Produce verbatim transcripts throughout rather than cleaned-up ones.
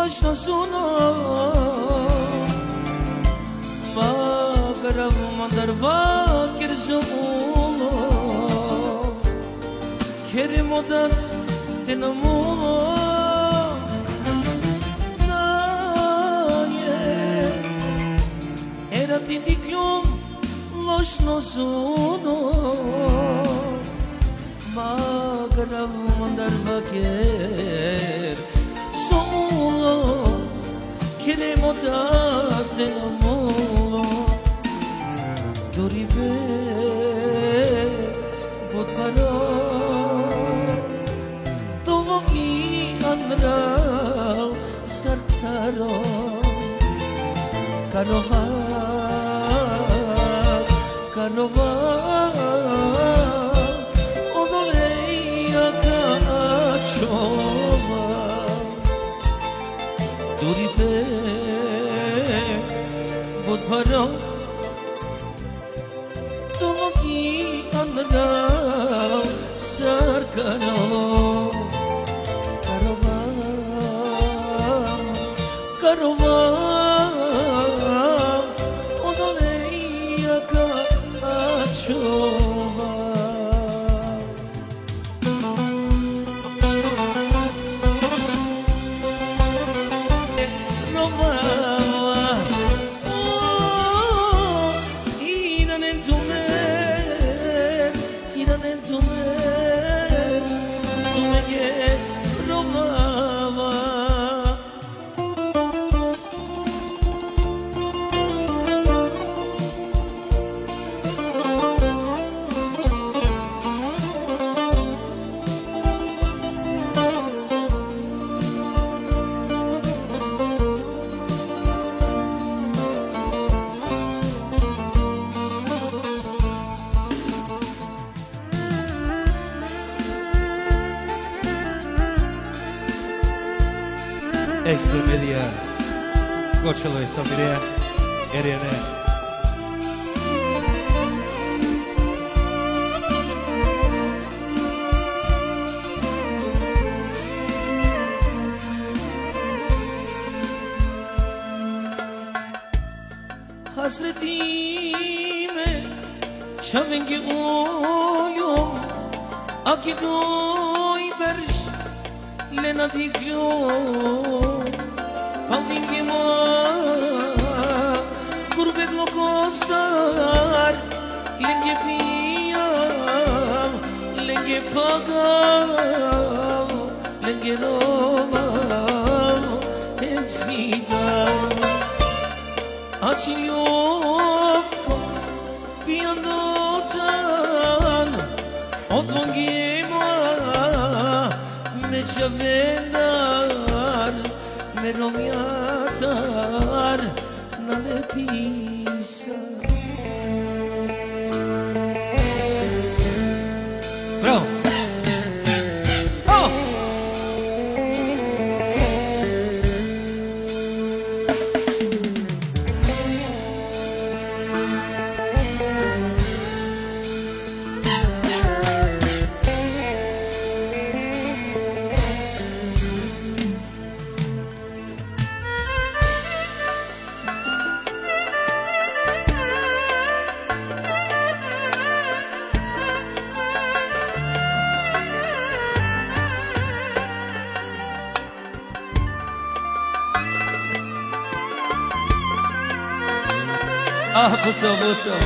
ložno suno Magarav mandarva kirzulo Kerim odat tenamulo Naje Era ti diklum ložno suno Magarav mandarva kirzulo Kerim odat tenamulo Doribe bot para Tovoki andra sartaro Karova Karova Odoleya kachova Doribe bot para Andra sarkano karova karova odoleya kachova rova oh inanen tume Extra Media, Kočalo je Samire, Erjene. Hasretime şavengi uyum Akidoy berş lena diklum Paldingi ma gurbet lokostar Lenge piyam, lenge pagam Lenge rovam, hepsidan Açın yok bir yandan Odvangima me çavendar Me romyatar na letisa Bravo! Ah, buco, buco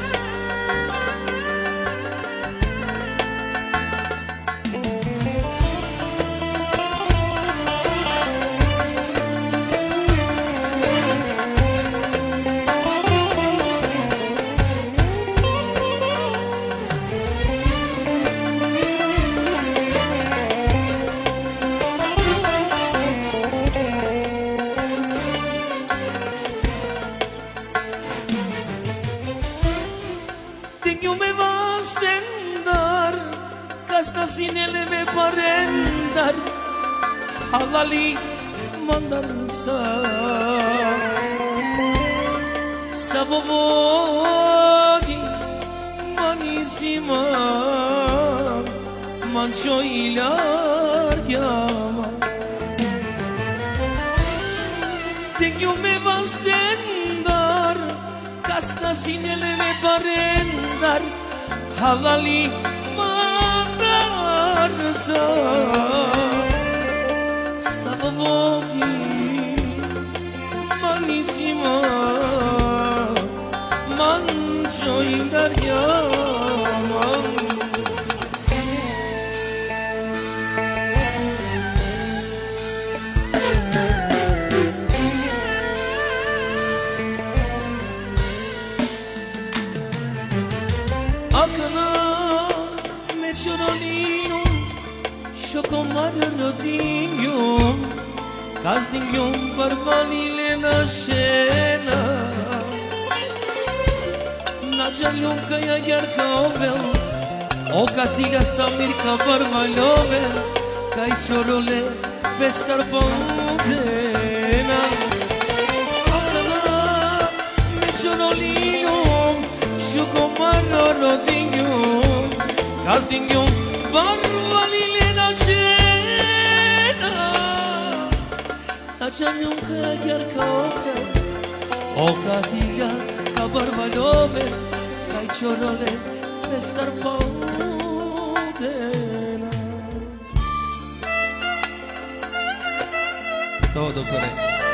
Sinele me parendar Halali mandarsa Savovogi manissima Mancio ilar chiama Castingul me va stendar, casna sinele me parendar, halali mandar sa Savavogi manissima mangio in daria Shocomarrodinho, casdinho barbalile na scena, na jalunca e a gherca ovel, o catiga samirca barbalovel, cai ciorole pestar pondena. Acana me ciorolino, shocomarrodinho, casdinho barbalile na scena, facciami un cagliar caffè, o catiga ca barbalove, cai ciorole per star podena. Todo per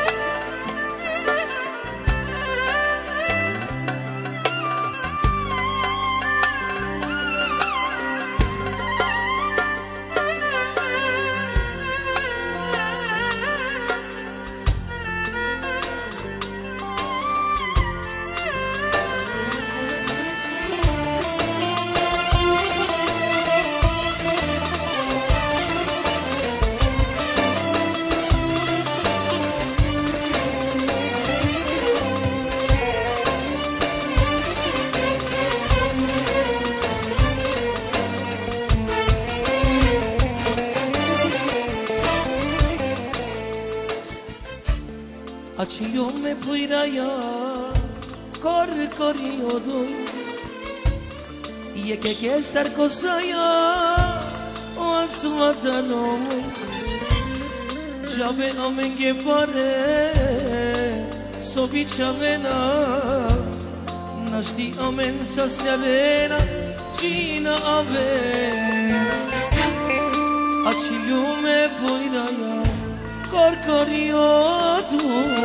Acilio me puiraya, corre corriodo, e que quer estar cosaia, o assuatano, chave amen que pare, sobi chavena, nashti amen sasnalena, Gina ave, acilio me puiraya. Corcoriodu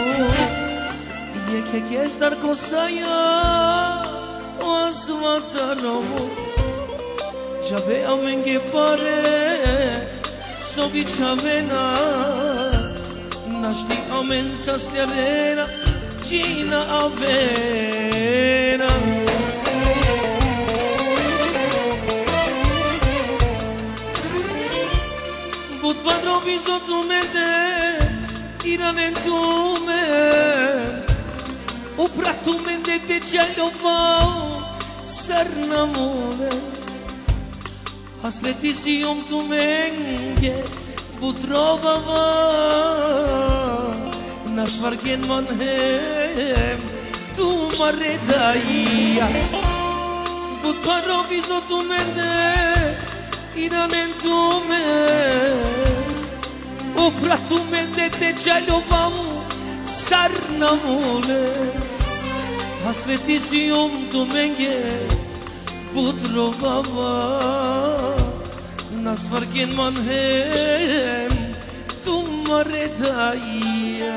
e che che star cosaia o asmatanomo Jave amen che pare so bichavena nashti amen sasliarena Gina avena But padro bisotu mende Iran en tu men U pratu mende te cielo vau Sarnamone Hasletisium tu menge Butrova va Nashvargen manhem Tu maredaia But padro bisotu mende Iran en tu men U pratu mende te cialovau sarnamole Hasretisium tu menge putrovava Nasvargen manhem tu maredaia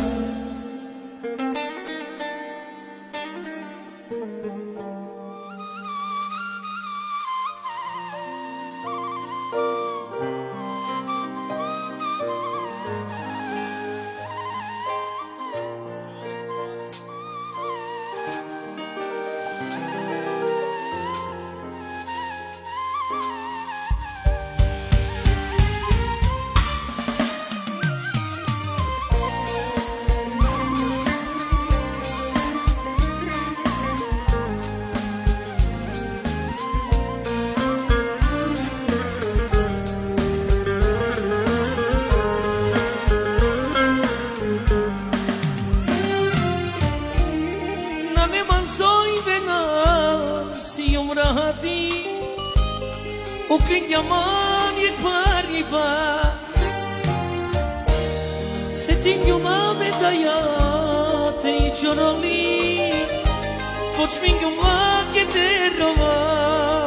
O când yaman e pariba Se tingu mame da ja te I čoroli Počmingu mlake te rova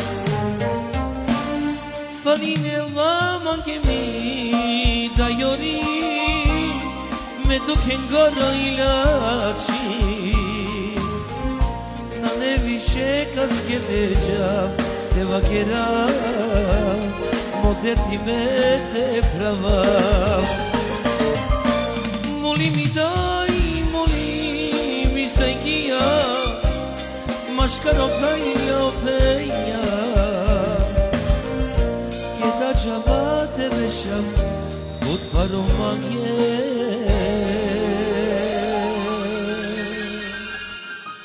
Faline lama ke mi da jori Me duken goro ilači Na ne više kaske deđa Te vakera Moder ti me te prava Moli mi daj, moli mi sajgija Maškaro pajlja opeja Kjeda džava te vešav Od paromanje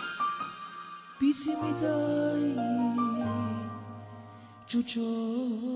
Pisi mi daj Čučo